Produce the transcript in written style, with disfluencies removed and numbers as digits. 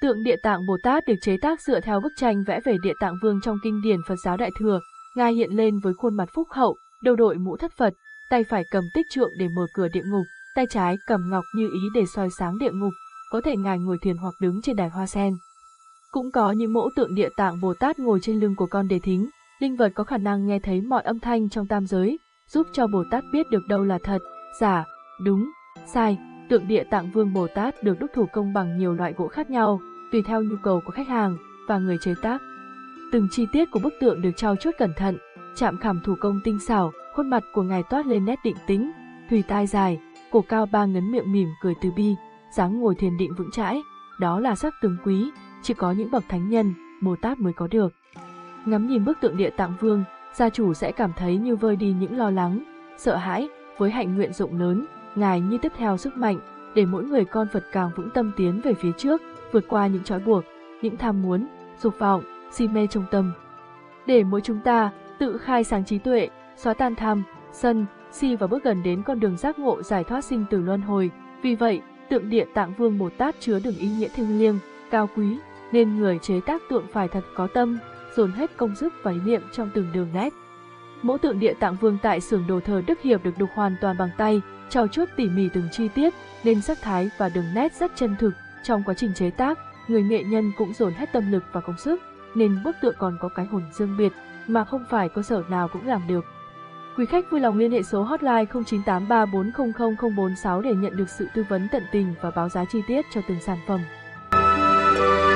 Tượng Địa Tạng Bồ Tát được chế tác dựa theo bức tranh vẽ về Địa Tạng Vương trong kinh điển Phật giáo Đại Thừa. Ngài hiện lên với khuôn mặt phúc hậu, đầu đội mũ thất Phật, tay phải cầm tích trượng để mở cửa địa ngục, tay trái cầm ngọc như ý để soi sáng địa ngục, có thể Ngài ngồi thiền hoặc đứng trên đài hoa sen. Cũng có những mẫu tượng Địa Tạng Bồ Tát ngồi trên lưng của con đề thính, linh vật có khả năng nghe thấy mọi âm thanh trong tam giới, giúp cho Bồ Tát biết được đâu là thật, giả, đúng, sai. Tượng Địa Tạng Vương Bồ Tát được đúc thủ công bằng nhiều loại gỗ khác nhau, tùy theo nhu cầu của khách hàng và người chế tác. Từng chi tiết của bức tượng được trau chuốt cẩn thận, chạm khảm thủ công tinh xảo, khuôn mặt của Ngài toát lên nét định tĩnh, thùy tai dài, cổ cao ba ngấn, miệng mỉm cười từ bi, dáng ngồi thiền định vững chãi, đó là sắc tướng quý, chỉ có những bậc thánh nhân, Bồ Tát mới có được. Ngắm nhìn bức tượng Địa Tạng Vương, gia chủ sẽ cảm thấy như vơi đi những lo lắng, sợ hãi, với hạnh nguyện rộng lớn, Ngài như tiếp theo sức mạnh, để mỗi người con Phật càng vững tâm tiến về phía trước, vượt qua những trói buộc, những tham muốn, dục vọng, si mê trong tâm. Để mỗi chúng ta tự khai sáng trí tuệ, xóa tan tham, sân, si và bước gần đến con đường giác ngộ giải thoát sinh tử luân hồi. Vì vậy, tượng Địa Tạng Vương Bồ Tát chứa đựng ý nghĩa thiêng liêng, cao quý, nên người chế tác tượng phải thật có tâm, dồn hết công sức và ý niệm trong từng đường nét. Mẫu tượng Địa Tạng Vương tại xưởng đồ thờ Đức Hiệp được đục hoàn toàn bằng tay, trau chuốt tỉ mỉ từng chi tiết, nên sắc thái và đường nét rất chân thực. Trong quá trình chế tác, người nghệ nhân cũng dồn hết tâm lực và công sức, nên bức tượng còn có cái hồn riêng biệt mà không phải cơ sở nào cũng làm được. Quý khách vui lòng liên hệ số hotline 0983400046 để nhận được sự tư vấn tận tình và báo giá chi tiết cho từng sản phẩm.